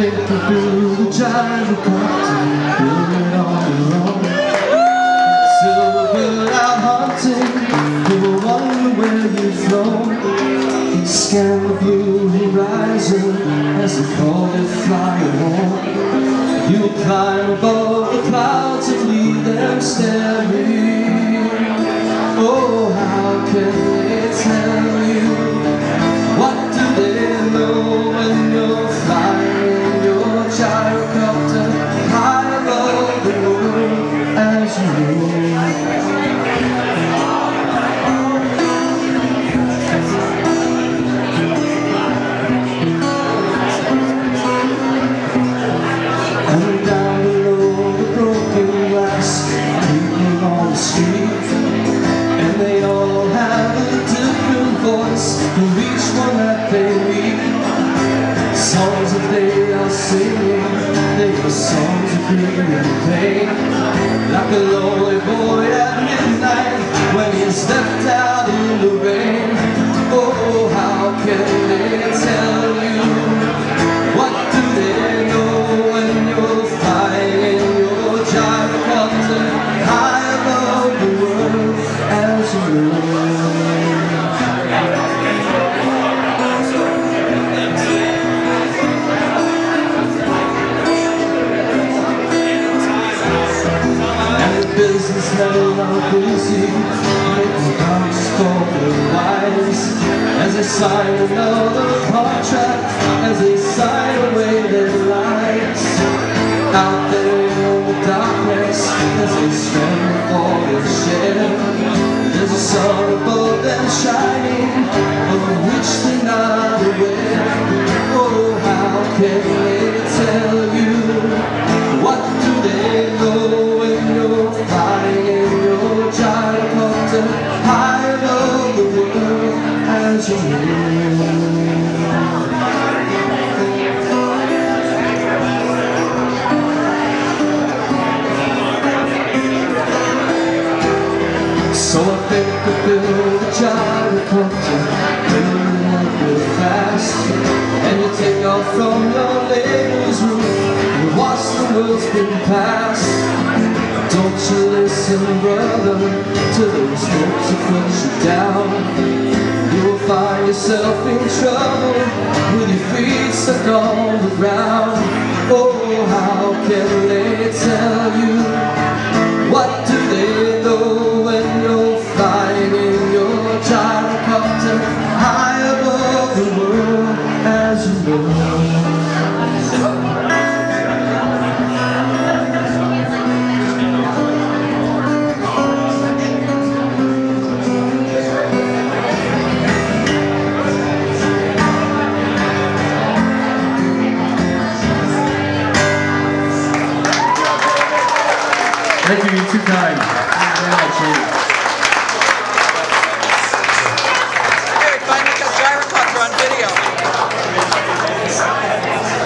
think you do the gyrocopter, build it on your own. Silver out hunting, people wonder where you've flown. Scan the blue horizon as they call it flying home. You'll climb above the clouds and leave them staring. Oh, how can they tell you? What do they know when you're flying your gyrocopter high above the world as you roll? And down below the broken glass, people on the street, and they all have a different voice for each one that they meet. Songs that they are singing, they are songs of grief and pain. Like a lonely boy at midnight when he's left out in the rain. Oh, how can they tell you? What do they know when you're flying in your gyrocopter high above the world as you roll? Businessmen are busy making bucks for their wives as they sign another contract, as they sign away their lives. Out there in the darkness, as they spend all their share, there's a sun above them shining, of which they're not aware. Oh, how can they tell you? What do they know when you're flying in your gyrocopter high above the world as you roll? So I think I build a gyrocopter, build it up real fast, and you take off from your neighbor's roof and watch the world spin past. Don't you listen, brother, to those folks who put you down. You'll find yourself in trouble with your feet stuck on the ground. Oh, how can they tell you? What do they know when you're flying in your gyrocopter high above the world as you roll? Thank you, you're too kind. Thank you very much, ladies. Hey, finally got gyrocopter on video.